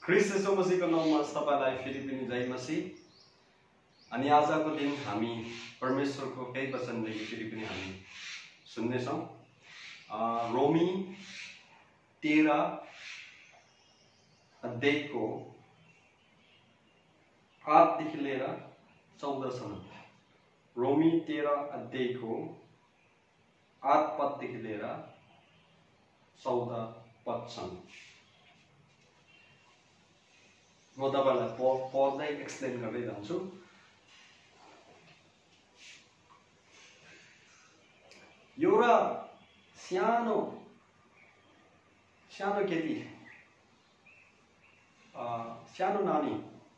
ख्रिस्ट येशू मसीहको नाममा तपाईलाई फेरि पनि जय मसीह। अनि आजको दिन हामी परमेश्वरको केही वचनदेखि फेरि पनि हामी सुन्नेछौँ। रोमी 13 अध्यायको 8 देखि लिएर 14 सम्म। रोमी 13 अध्यायको 8 पददेखि लिएर 14 पदसम्म म तपाईलाई पढ्दै एक्सप्लेन गर्दै जान्छु। एउटा सानो केटी, सानो नानी,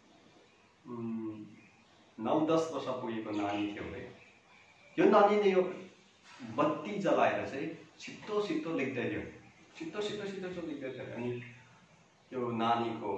9-10 वर्ष पुगेको नानी थियो है। यो नानीले यो बत्ती जलाएर चाहिँ छिटो छिटो लेख्दै थियो, छिटो लेख्दै थियो। अनि यो नानीको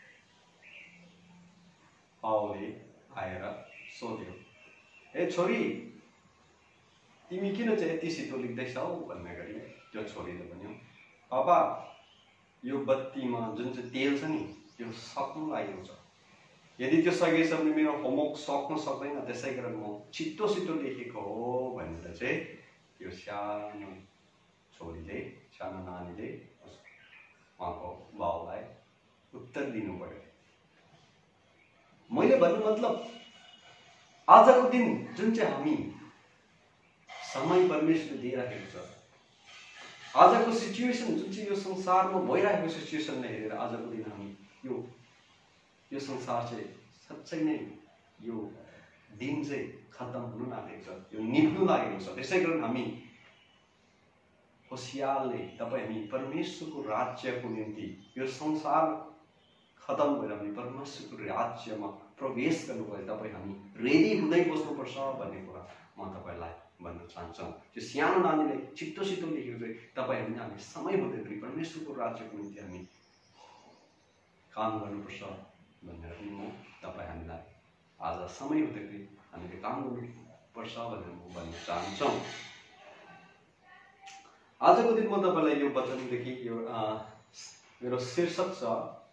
बाउले आएर सोध्यो, ए छोरी, तिमी किन चाहिँ यति छिटो लेख्दैछौ भन्ने गरी त्यो छोरीले भन्यो, पापा यो बत्तीमा जुन चाहिँ तेल छ नि त्यो सक्नु लागेको छ। यदि त्यो सकेछ भने मेरो होमवर्क सक्न सक्दैन, त्यसै कारण म छिटो लेखेको हो भनेर चाहिँ यो सानो छोरीले, सानो नानीले उहाँको बाउलाई उत्तर दिनु पर्यो। मैले भन्नु मतलब आजको दिन जुन चाहिँ हामी समय परमेश्वरले दिइराखेको छ, आजको सिचुएसन जुन चाहिँ यो संसारमा भइरहेको सिचुएसनलाई हेरेर आजको दिन हामी यो संसार चाहिँ साँच्चै नै यो दिन चाहिँ खत्म हुन लागेको छ, यो निभ्नु लागेको छ। त्यसै कारण हामी होसियारले हामी परमेश्वरको राज्यको निम्ति यो संसार खत्म भएर हामी परमेश्वरको राज्यमा प्रवेश गर्नुपर्छ। हामी रेडी हुँदै बस्नुपर्छ भन्ने कुरा म तपाईलाई भन्न चाहन्छु। त्यो सानो नानीले छिटो लेखेको चाहिँ हामी समय हुँदै परमेश्वरको राज्यको निम्ति हामी काम गर्नुपर्छ भनेर पनि म हामीलाई आज समय हुँदै हामीले काम गर्नुपर्छ भनेर म भन्न चाहन्छु। आजको दिन म तपाईलाई यो वचनदेखि यो मेरो शीर्षक छ,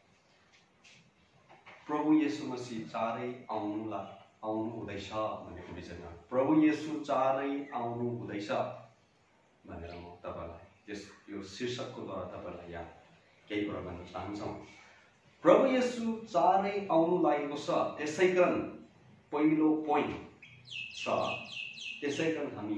प्रभु येशू मसीह चाँडै आउनु हुँदैछ भनेको विषयमा। प्रभु येशू चाँडै आउनु हुँदैछ भनेर म तपाईलाई यो शीर्षकको द्वारा तपाईलाई यहाँ केही कुरा भन्न चाहन्छु। प्रभु येशू चाँडै आउनु लागेको छ, त्यसै कारण पहिलो पोइन्ट छ, त्यसै कारण हामी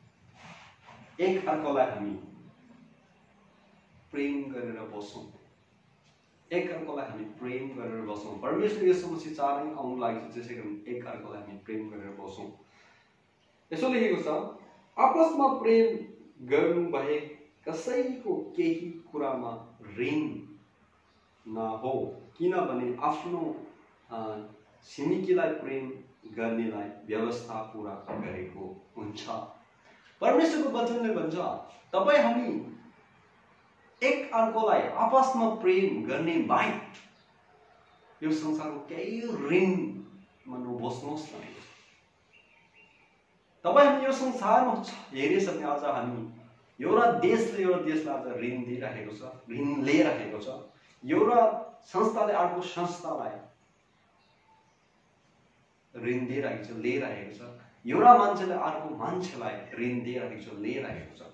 एक अर्कालाई हामी प्रेम गरेर बसौँ, एक अर्कालाई हामी प्रेम गरेर बसौँ। परमेश्वर येशू मसीह चाँडै आउनु लागेको छ, त्यसै कारण एक अर्कालाई हामी प्रेम गरेर बसौँ। यसो लेखेको छ, आपसमा प्रेम गर्नु भए कसैको केही कुरामा ऋण नहो, किनभने आफ्नो छिमेकीलाई प्रेम गर्नेलाई व्यवस्था पूरा गरेको हुन्छ। परमेश्वरको वचनले भन्छ, तपाईँ हामी एक अर्कोलाई आपसमा प्रेम गर्ने बाहेक यो संसारको केही ऋणमा नबस्नुहोस् भनेको छ। तपाईँ हामी यो संसारमा हेरेछ भने आज हामी एउटा देशले आज ऋण दिइराखेको छ, ऋण लिइराखेको छ। एउटा संस्थाले अर्को संस्थालाई ऋण दिइराखेको छ, लिइराखेको छ। एउटा मान्छेले अर्को मान्छेलाई ऋण दिइराखेको छ, लिइराखेको छ।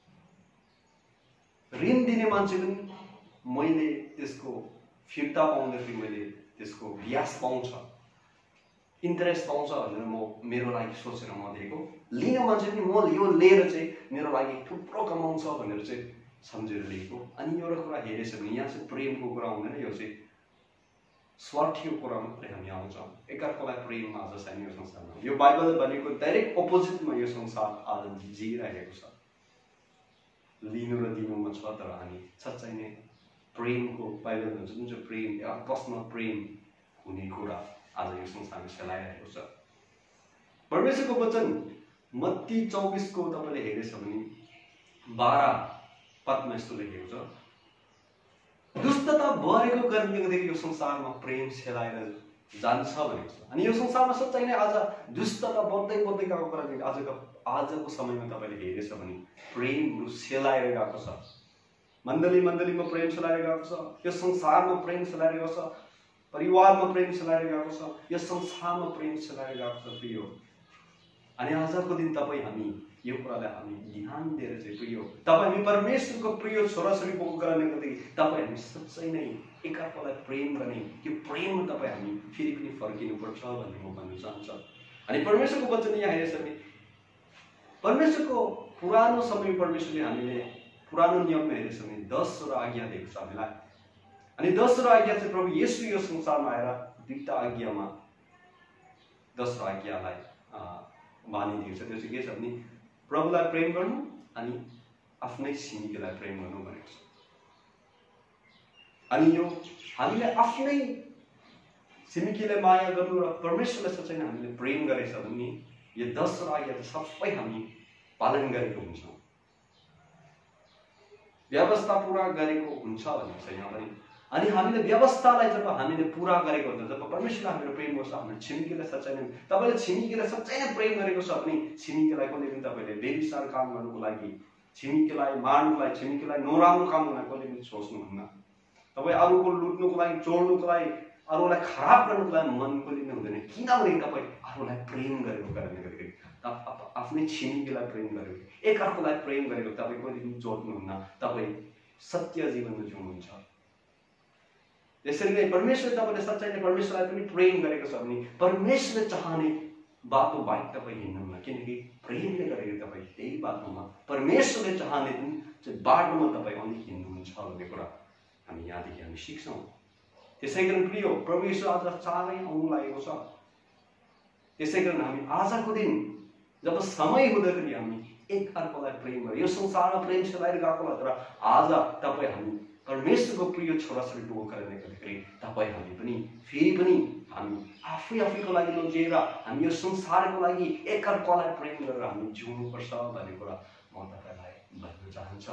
ऋण दिने मान्छे पनि मैले त्यसको फिर्ता पाउँदाखेरि मैले त्यसको ब्याज पाउँछ, इन्ट्रेस्ट पाउँछ भनेर म मेरो लागि सोचेर म दिएको। लिने मान्छे पनि म यो लिएर चाहिँ मेरो लागि थुप्रो कमाउँछ भनेर चाहिँ सम्झेर लिएको। अनि एउटा कुरा हेरेछ भने यहाँ चाहिँ प्रेमको कुरा हुँदैन, यो चाहिँ स्वार्थीको कुरा मात्रै हामी आउँछ। एकअर्कालाई प्रेम आज छैन यो संसारमा। यो बाइबलले भनेको डाइरेक्ट अपोजिटमा यो संसार आज जिइरहेको छ। लिनु र दिनुमा छ, तर हामी साँच्चै नै प्रेमको बाइबल भन्छ जुन चाहिँ प्रेम, आपसमा प्रेम हुने कुरा आज यो संसारमा फैलाइरहेको छ। परमेश्वरको वचन मत्ती 24 को तपाईले हेरेछ भने 12 पदमा यस्तो लेखेको छ, दुष्टता बढेको कारणले गर्दाखेरि यो संसारमा प्रेम सेलाएर जान्छ भनेको छ। अनि यो संसारमा सच्चाइ नै आज दुष्टता बढ्दै गएको कारणले आजको समयमा तपाईले हेरेछ भने प्रेम सेलाएर गएको छ। मण्डलीमा प्रेम चलाएर गएको छ, यो संसारमा प्रेम चलाएर गएको छ, परिवारमा प्रेम चलाएर गएको छ, यो संसारमा प्रेम चलाएर गएको छ प्रिय। अनि आजको दिन तपाईँ हामी यो कुरालाई हामी ध्यान दिएर चाहिँ प्रिय तपाईँ हामी परमेश्वरको प्रिय छोराछोरी भएको कारणले गर्दाखेरि तपाईँ हामी सच्चै नै एकाअर्कालाई प्रेम गर्ने, त्यो प्रेममा तपाईँ हामी फेरि पनि फर्किनुपर्छ भन्ने म भन्न चाहन्छु। अनि परमेश्वरको वचन यहाँ हेरेछ भने परमेश्वरको पुरानो समय परमेश्वरले हामीले पुरानो नियममा हेरेछ भने 10 आज्ञा दिएको छ हामीलाई। अनि 10 आज्ञा चाहिँ प्रभु येशू यो संसारमा आएर 2टा आज्ञामा 10 आज्ञालाई बाँधिदिएको छ। त्यो चाहिँ के छ भने प्रभुलाई प्रेम गर्नु अनि आफ्नै छिमेकीलाई प्रेम गर्नु भनेको छ। अनि यो हामीले आफ्नै छिमेकीलाई माया गर्नु र परमेश्वरलाई सच्चै नै हामीले प्रेम गरेछ भने यो 10 आज्ञा सबै हामी पालन गरेको हुन्छौँ, व्यवस्था पूरा गरेको हुन्छ भनेको छ यहाँ पनि। अनि हामीले व्यवस्थालाई जब हामीले पूरा गरेको हुन्छ, जब परमेश्वरलाई हामीले प्रेम गर्छ, हामीले छिमेकीलाई सच्चै नै तपाईँले छिमेकीलाई सच्चै नै प्रेम गरेको छ भने छिमेकीलाई कुनै पनि तपाईँले बेबिचार काम गर्नुको लागि, छिमेकीलाई मार्नुको लागि, छिमेकीलाई नराम्रो काम गर्न कहिले पनि सोच्नुहुन्न। तपाईँ अरूको लुट्नुको लागि, चोर्नुको लागि, अरूलाई खराब गर्नुको लागि मन कहिले पनि हुँदैन, किनभने तपाईँ अरूलाई प्रेम गरेको कारणले गर्दाखेरि, आफ्नै छिमेकीलाई प्रेम गरेको, एकअर्कालाई प्रेम गरेको, तपाईँ कहिले पनि चोर्नुहुन्न, तपाईँ सत्य जीवनमा जिउनुहुन्छ। यसरी नै परमेश्वरले तपाईँले सच्चै नै परमेश्वरलाई पनि प्रेम गरेको छ भने परमेश्वरले चाहने बाटो बाहेक तपाईँ हिँड्नुहुन्न, किनकि प्रेमले गरेको तपाईँ त्यही बाटोमा परमेश्वरले चाहने बाटोमा तपाईँ अलिक हिँड्नुहुन्छ भन्ने कुरा हामी यहाँदेखि हामी सिक्छौँ। त्यसै कारण प्रिय प्रभु येशू आज चाँडै आउनु लागेको छ। त्यसै कारण हामी आजको दिन जब समय हुँदाखेरि हामी एकअर्कालाई प्रेम गरे, यो संसारमा प्रेम चलाएर गएको होला, तर आज तपाईँ हामी परमेश्वरको प्रिय छोराछोरी भएको कारणले गर्दाखेरि तपाईँ हामी पनि फेरि पनि हामी आफैको लागि नजिएर हामी यो संसारको लागि एकअर्कालाई प्रेम गरेर हामी जिउनुपर्छ भन्ने कुरा म तपाईँलाई भन्न चाहन्छु।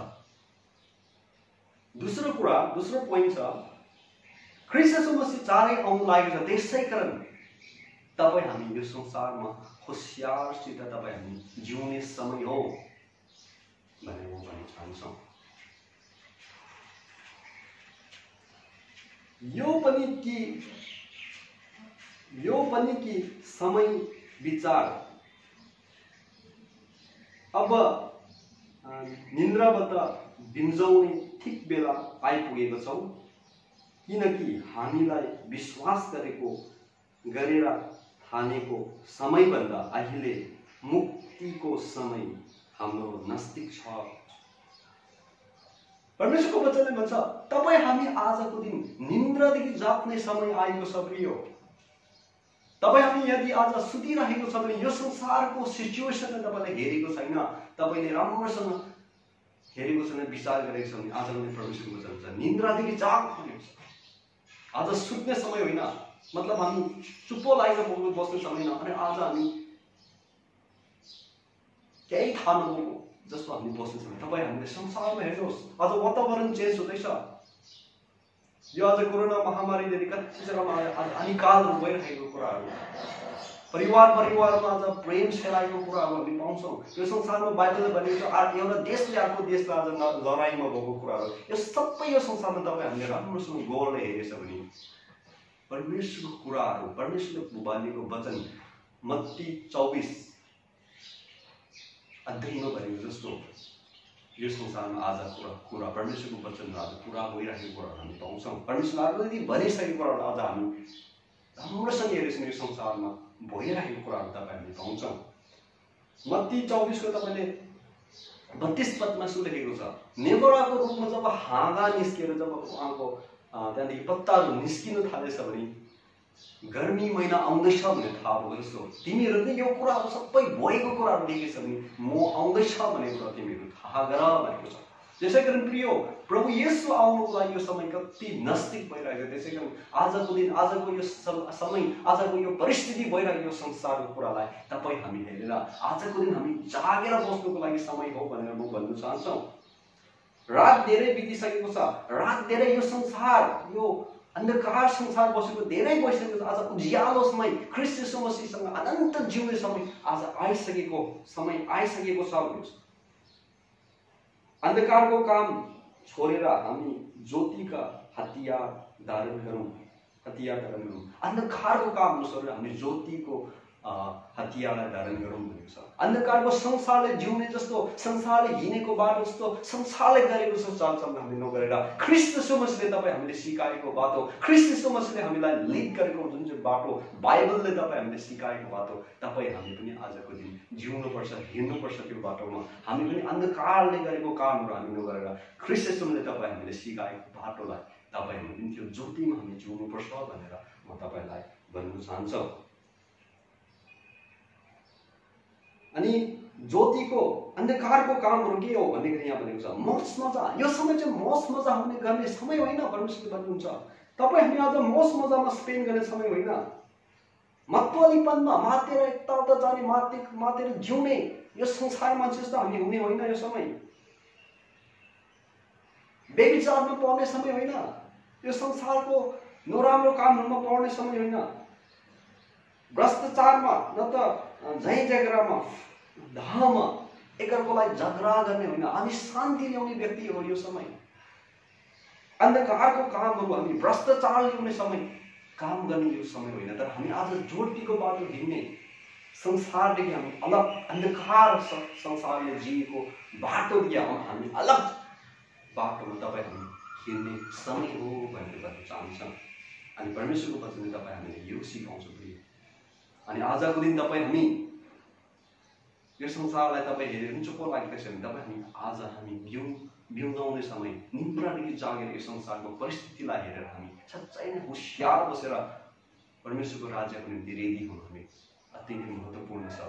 दोस्रो पोइन्ट छ ख्रीष्ट येशू मसीह चाँडै आउनु लागेको छ। त्यसै कारण तपाईँ हामी यो संसारमा होसियारसित तपाईँ हामी जिउने समय हो भनेर म भन्न चाहन्छु। यो पनि कि समय विचार अब निन्द्राबाट बिन्जाउने ठिक बेला आइपुगेको छौँ, किनकि हामीलाई विश्वास गरेर थालेको समयभन्दा अहिले मुक्तिको समय हाम्रो नजिक छ। परमेश्वरको वचनले भन्छ तपाईँ हामी आजको दिन निन्द्रादेखि जाग्ने समय आएको छ प्रिय। तपाईँ हामी यदि आज सुतिरहेको छ भने यो संसारको सिचुएसनलाई तपाईँले हेरेको छैन, तपाईँले राम्रोसँग हेरेको छैन, विचार गरेको छ भने आज पनि परमेश्वरको वचन छ निन्द्रादेखि जाग्नु छ। आज सुत्ने समय होइन, मतलब हामी चुप्पो लागेर बस्ने समय होइन। अनि आज हामी केही थाहा नभएको जस्तो हामी बस्ने समय। तपाईँ हामीले संसारमा हेर्नुहोस्, आज वातावरण चेन्ज हुँदैछ। यो आज कोरोना महामारीले कति जग्गामा हानिकारक भइरहेको कुराहरू, परिवारमा आज प्रेम सेलाएको कुराहरू हामी पाउँछौँ। यो संसारमा बाइबलले भनेको छ एउटा देशले अर्को देशलाई आज लडाइँमा भएको कुराहरू, यो सबै यो संसारमा तपाईँ हामीले राम्रोसँग गौरले हेरेछ भने परमेश्वरको कुराहरू, परमेश्वरले भनेको वचन मत्ती 24 अध्यायमा भनेको जस्तो यो संसारमा आज कुरा परमेश्वरको वचन आज पुरा भइरहेको कुराहरू हामी पाउँछौँ। परमेश्वरले यदि भनिसकेको कुराहरू आज हामी राम्रोसँग हेरेछौँ, यो संसारमा भइरहेको कुराहरू तपाईँ हामीले पाउँछौँ। मत्ती 24 को तपाईँले 32 पदमा यसो लेखेको छ, नेवराको रूपमा जब हाँगा निस्किएर जब उहाँको त्यहाँदेखि पत्ताहरू निस्किन थालेछ भने गर्मी महिना आउँदैछ भन्ने थाहा भएको जस्तो तिमीहरूले यो कुराहरू सबै भएको कुराहरू देखेछ भने म आउँदैछ भन्ने कुरा तिमीहरू थाहा गर भनेको छ। त्यसै कारण प्रिय प्रभु येशू आउनुको लागि यो समय कति नजिक भइरहेको छ। त्यसै कारण आजको दिन, आजको यो समय, आजको यो परिस्थिति भइरहेको यो संसारको कुरालाई तपाईँ हामी हेरेर आजको दिन हामी जागेर बस्नुको लागि समय हो भनेर म भन्न चाहन्छु। रात धेरै बितिसकेको छ, रात धेरै यो संसार, यो अन्धकार संसार बसेको धेरै भइसकेको छ। आज उज्यालो समय, ख्रीष्ट येशू मसीहसँग अनन्त जिउने समय आज आइसकेको छ। अन्धकारको काम छोडेर हामी ज्योतिका हतियार धारण गरौँ। अन्धकारको काम नसरेर हामी ज्योतिको हतियारलाई धारण गरौँ भनेको छ। अन्धकारको संसारले जिउने जस्तो, संसारले हिँडेको बाटो जस्तो, संसारले गरेको जस्तो चालचलन हामी नगरेर ख्रीष्ट यीशु मसीहले तपाईँ हामीले सिकाएको बाटो, ख्रीष्ट यीशु मसीहले हामीलाई लिड गरेको जुन चाहिँ बाटो, बाइबलले तपाईँ हामीले सिकाएको बाटो, तपाईँ हामी पनि आजको दिन जिउनुपर्छ, हिँड्नुपर्छ त्यो बाटोमा। हामी पनि अन्धकारले गरेको कामहरू हामी नगरेर ख्रीष्ट यीशुले तपाईँ हामीले सिकाएको बाटोलाई तपाईँ हामी पनि त्यो ज्योतिमा हामी जिउनुपर्छ भनेर म तपाईँलाई भन्न चाहन्छु। अनि ज्योतिको अन्धकारको कामहरू के हो भन्ने यहाँ भनेको छ, मौज मजा। यो समय चाहिँ मौज मजा हुने गर्ने समय होइन परमेश्वरले भन्नुहुन्छ। तपाईँ हामी आज मौज मजामा स्पेन्ड गर्ने समय होइन। मतवालीपनमा मातेर यताउता जाने, मातेर जिउने यो संसारमा जस्तो हामी हुने होइन। यो समय व्यभिचारमा पर्ने समय होइन। यो संसारको नराम्रो कामहरूमा पर्ने समय होइन। भ्रष्टाचारमा न त झैँ झगडामा धामा एकअर्कालाई झगडा गर्ने होइन। हामी शान्ति ल्याउने व्यक्ति हो यो समय। अन्धकारको कामहरू हामी भ्रष्टाचार ल्याउने समय, काम गर्ने यो समय होइन। तर हामी आज ज्योतिको बाटो हिँड्ने, संसारदेखि हामी अलग, अन्धकार संसारले जिएको बाटोदेखि हामी अलग बाटोमा तपाईँ हामी हिँड्ने समय हो भनेर भन्न चाहन्छौँ। अनि परमेश्वरको वचनले तपाईँ हामीले यो सिकाउँछ। अनि आजको दिन तपाईँ हामी यो संसारलाई तपाईँ हेरेर चुप्पो लागेको छ भने तपाईँ हामी आज हामी बिउजाउने समय, निन्द्रादेखि जागेर यो संसारको परिस्थितिलाई हेरेर हामी सच्चै नै होसियार बसेर परमेश्वरको राज्यको निम्ति रेडी हुनु हामी अति नै महत्त्वपूर्ण छ।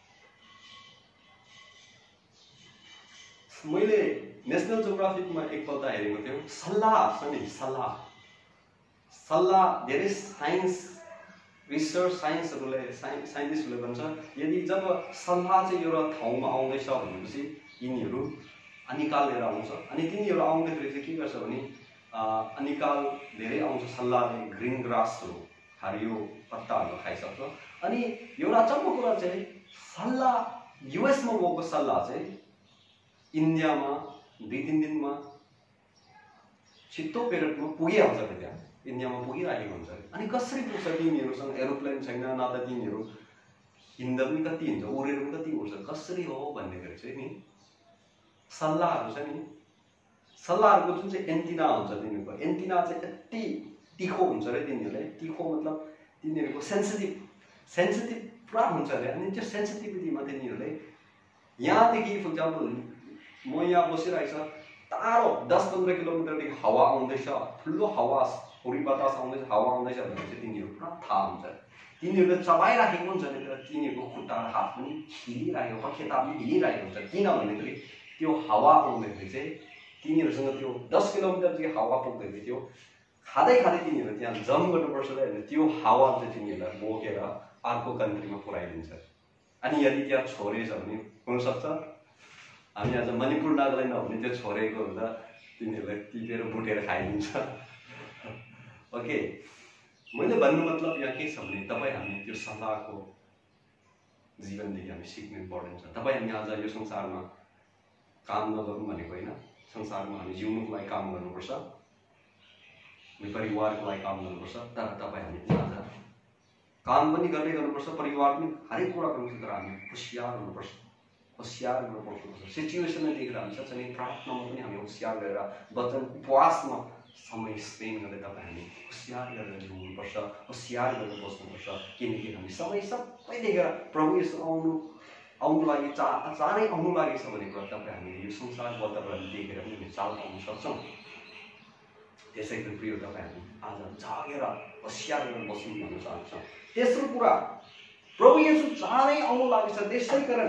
मैले नेसनल जियोग्राफिकमा एकपल्ट हेरेको थियो, सल्लाह छ नि, सल्लाह धेरै साइन्स रिसर्च साइन्टिस्टहरूले भन्छ, यदि जब सल्लाह चाहिँ एउटा ठाउँमा आउँदैछ भनेपछि यिनीहरू अनिकाल लिएर आउँछ। अनि तिनीहरू आउँदाखेरि चाहिँ के गर्छ भने अनिकाल धेरै आउँछ, सल्लाहले ग्रिन ग्रासहरू, हरियो पत्ताहरू खाइसक्छ। अनि एउटा अचम्मको कुरा चाहिँ सल्लाह युएसमा गएको सल्लाह चाहिँ इन्डियामा 2-3 दिनमा छिट्टो पिरियडमा पुगिहाल्छ। त्यहाँ इन्डियामा पुगिरहेको हुन्छ। अनि कसरी पुग्छ? तिनीहरूसँग एरोप्लेन छैन, न त तिनीहरू हिँड्दा पनि कति हिँड्छ, उडेर पनि कति उड्छ, कसरी हो भन्दाखेरि चाहिँ नि सल्लाहहरू छ नि, सल्लाहहरूको जुन चाहिँ एन्टिना हुन्छ, तिनीहरूको एन्टिना चाहिँ यति तिखो हुन्छ अरे। तिनीहरूले तिखो मतलब तिनीहरूको सेन्सिटिभ पुरा हुन्छ अरे। अनि त्यो सेन्सिटिभिटीमा तिनीहरूले यहाँदेखि फर इक्जाम्पल म यहाँ बसिरहेको छ, टाढो 10-15 किलोमिटरदेखि हावा आउँदैछ, ठुलो हावा हुरी बतास आउँदैछ, हावा आउँदैछ भने चाहिँ तिनीहरू पुरा थाहा हुन्छ। तिनीहरूले चलाइराखेको हुन्छ नि, तर तिनीहरूको खुट्टा हात पनि हिलिरहेको, खेता पनि हिलिरहेको हुन्छ। किन भन्दाखेरि त्यो हावा आउँदाखेरि चाहिँ तिनीहरूसँग त्यो 10 किलोमिटरदेखि हावा पुग्दाखेरि त्यो खाँदै तिनीहरू त्यहाँ जम गर्नुपर्छ र त्यो हावा चाहिँ तिनीहरूलाई बोकेर अर्को कन्ट्रीमा पुऱ्याइदिन्छ। अनि यदि त्यहाँ छोडेछ भने हुनसक्छ हामी आज मणिपुर नागाल्यान्ड हो भने त्यो छोडेको हुँदा तिनीहरूलाई टिपेर भुटेर खाइदिन्छ। ओके, मैले भन्नु मतलब यहाँ के छ भने तपाईँ हामी त्यो सल्लाहको जीवनदेखि हामी सिक्नु इम्पोर्टेन्ट छ। तपाईँ हामी आज यो संसारमा काम नगरौँ भनेको होइन, संसारमा हामी जिउनुको लागि काम गर्नुपर्छ, परिवारको लागि काम गर्नुपर्छ। तर तपाईँ हामी आज काम पनि गर्दै गर्नुपर्छ, परिवार पनि हरेक कुरा गर्नुपर्छ। तर हामी होसियार हुनुपर्छ, होसियार गर्नुपर्छ। सिचुएसनलाई देखेर हामी साँच्चै नै प्रार्थनामा पनि हामी होसियार गरेर वचन उपवासमा समय स्पेन्ड गरेर तपाईँ हामी होसियार गरेर जिउनुपर्छ, होसियार गरेर बस्नुपर्छ। किनकि हामी समय सबै देखेर प्रभु येशू आउनु लागि चाँडै आउनु लागेको छ भने कुरा तपाईँ हामीले यो संसार वातावरण देखेर पनि हामी चाल पाउन सक्छौँ। त्यसै गरी प्रिय तपाईँ हामी आज जागेर होसियार गरेर बस्नु भन्न चाहन्छौँ। तेस्रो कुरा, प्रभु येशू चाँडै आउनु लागेको छ, त्यसै कारण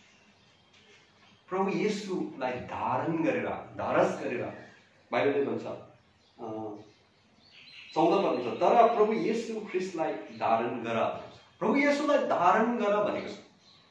प्रभु येशूलाई धारस गरेर बाइबलले भन्छ 14 पदमा छ, तर प्रभु येशू ख्रीष्टलाई धारण गर। प्रभु येशूलाई धारण गर भनेको छ।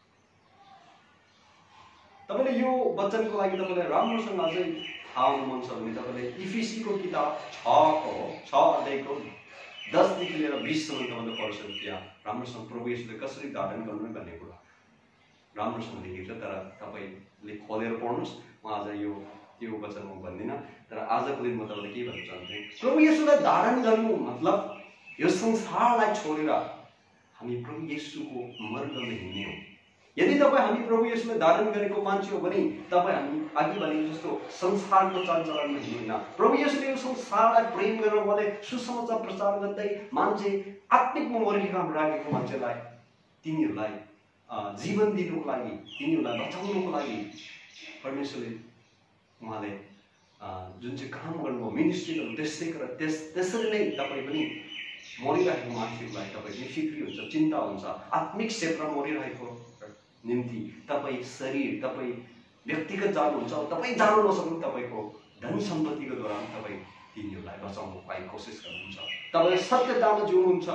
तपाईँले यो वचनको लागि तपाईँलाई राम्रोसँग अझै थाहा हुनु मन छ भने तपाईँले इफिसीको किताब 6 अध्यायको 10देखि लिएर 20सम्म तपाईँले पढ्न सक्नुहुन्छ। त्यहाँ राम्रोसँग प्रभु येशूले कसरी धारण गर्नु भन्ने कुरा राम्रोसँग लेखेको छ। तर तपाईँले खोलेर पढ्नुहोस्। म आज यो त्यो वचन म भन्दिनँ, तर आजको दिन म तपाईँलाई के भन्न चाहन्छु, प्रभु येशूलाई धारण गर्नु मतलब यो संसारलाई छोडेर हामी प्रभु येशूको मार्गमा हिँड्ने हो। यदि तपाईँ हामी प्रभु येशूलाई धारण गरेको मान्छे हो भने तपाईँ हामी अघि भनेको जस्तो संसारको चालचलनमा हिँड्दैन। प्रभु येशूले यो संसारलाई प्रेम गरेर उहाँले सुसमाचार प्रचार गर्दै मान्छे आत्मिक मरेको काम राखेको मान्छेलाई तिनीहरूलाई जीवन दिनुको लागि, तिनीहरूलाई बचाउनुको लागि परमेश्वरले उहाँले जुन चाहिँ काम गर्नुभयो, मिनिस्ट्री गर्नु, त्यसरी नै तपाईँ पनि मरिरहेको मान्छेको लागि तपाईँ पनि फिक्री हुन्छ, चिन्ता हुन्छ। आत्मिक क्षेत्रमा मरिरहेको निम्ति तपाईँ शरीर, तपाईँ व्यक्तिगत जानुहुन्छ, तपाईँ जानु नसक्नु तपाईँको धन सम्पत्तिको द्वारा तपाईँ तिनीहरूलाई बचाउनुको लागि कोसिस गर्नुहुन्छ। तपाईँ सत्यतामा जिउनुहुन्छ,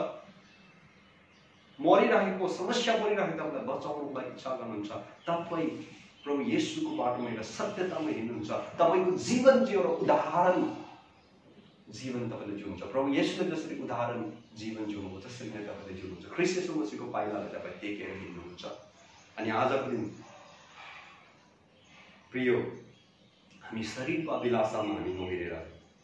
मरिरहेको समस्या परिरहेको तपाईँलाई बचाउनुको लागि इच्छा गर्नुहुन्छ। तपाईँ प्रभु येशूको बाटोमा एउटा सत्यतामा हिँड्नुहुन्छ, तपाईँको जीवन चाहिँ एउटा उदाहरण जीवन तपाईँले जिउनुहुन्छ। प्रभु येशूले जसरी उदाहरण जीवन जिउनुभयो त्यसरी नै तपाईँले जिउनुहुन्छ। ख्रीष्ट येशू मसीहको पाइलालाई तपाईँ टेकेर हिँड्नुहुन्छ। अनि आजको दिन प्रिय, हामी शरीरको अभिलाषामा हामी नहिँडेर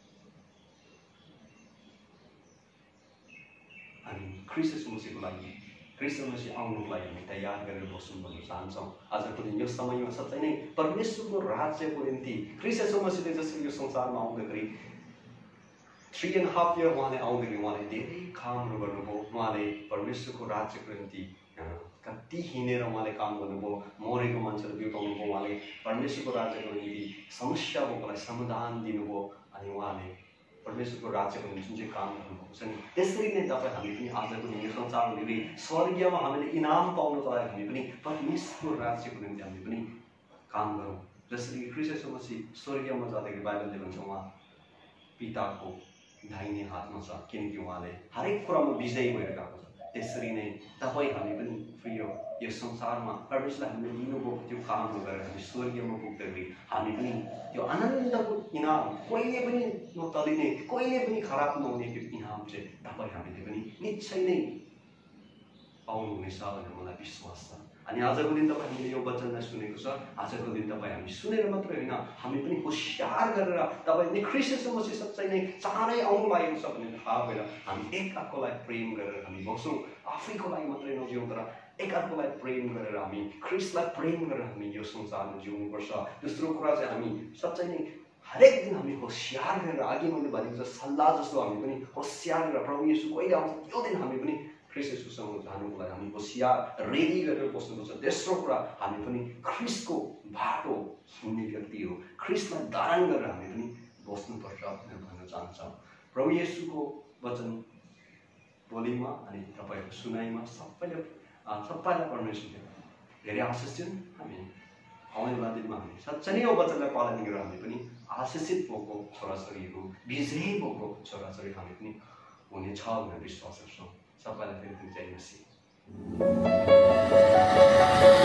हामी ख्रीष्ट येशू मसीहको लागि, ख्रीष्ट मसीह आउनुको लागि हामी तयार गरेर बस्नु भन्न चाहन्छौँ। आजको दिन यो समयमा साँच्चै नै परमेश्वरको राज्यको निम्ति ख्रीष्ट येशू मसीहले जसरी यो संसारमा आउँदाखेरि 3.5 इयर उहाँले आउँदाखेरि उहाँले धेरै कामहरू गर्नुभयो। उहाँले परमेश्वरको राज्यको निम्ति कति हिँडेर उहाँले काम गर्नुभयो, मरेको मान्छेलाई बिउताउनुभयो, उहाँले परमेश्वरको राज्यको निम्ति समस्या भएकोलाई समाधान दिनुभयो। अनि उहाँले परमेश्वरको राज्यको निम्ति जुन चाहिँ काम गर्नुभएको छ नि, त्यसरी नै तपाईँ हामी पनि आजको दिन यो संसारमा निकै स्वर्गीयमा हामीले इनाम पाउनको लागि हामी पनि परमेश्वरको राज्यको निम्ति हामी पनि काम गरौँ। जसरी ख्रीष्ट येशू मसीह स्वर्गीयमा जाँदाखेरि बाइबलले भन्छ उहाँ पिताको दाहिने हातमा छ, किनकि उहाँले हरेक कुरामा विजयी भएर गएको छ। त्यसरी नै तपाईँ हामी पनि प्रिय यो संसारमा परमेश्वरले हामीले दिनुभएको त्यो कामहरू गरेर हामी स्वर्गीयमा पुग्दाखेरि हामी पनि त्यो आनन्दको इनाम, कहिले पनि नतलिने, कहिले पनि खराब नहुने त्यो इनाम चाहिँ तपाईँ हामीले पनि निश्चय नै पाउनुहुनेछ भनेर मलाई विश्वास छ। अनि आजको दिन तपाईँ हामीले यो वचनलाई सुनेको छ। आजको दिन तपाईँ हामी सुनेर मात्रै होइन, हामी पनि होसियार गरेर तपाईँ ख्रीष्ट येशू मसीह साँच्चै नै चाँडै आउनु लागेको छ भनेर थाहा भएर हामी एकअर्कालाई प्रेम गरेर हामी बस्छौँ। आफैको लागि मात्रै नजिउँ, तर एकअर्कालाई प्रेम गरेर हामी ख्रीष्टलाई प्रेम गरेर हामी यो संसारमा जिउनुपर्छ। दोस्रो कुरा चाहिँ हामी साँच्चै नै हरेक दिन हामी होसियार गरेर, अघि मैले भनेको छ सल्लाह जस्तो हामी पनि होसियार गरेर प्रभु येशू कहिले आउँछ त्यो दिन हामी पनि ख्रीष्ट येशूसँग जानुको लागि हामी होसियार रेडी गरेर बस्नुपर्छ। तेस्रो कुरा हामी पनि ख्रीष्टको बाटो हिँड्ने व्यक्ति हो, ख्रीष्टलाई धारण गरेर हामी पनि बस्नुपर्छ भनेर भन्न चाहन्छौँ। प्रभु येशूको वचन बोलीमा अनि तपाईँको सुनाइमा सबैलाई परमेश्वरले धेरै आशिष दिउन्। हामी आउनेवाला दिनमा हामी साँच्चै नै यो वचनलाई पालन गरेर हामी पनि आशिषित भएको छोराछोरीहरू, विजयी भएको छोराछोरी हामी पनि हुनेछ भनेर विश्वास गर्छौँ। सबैलाई फेरि जय मसीह।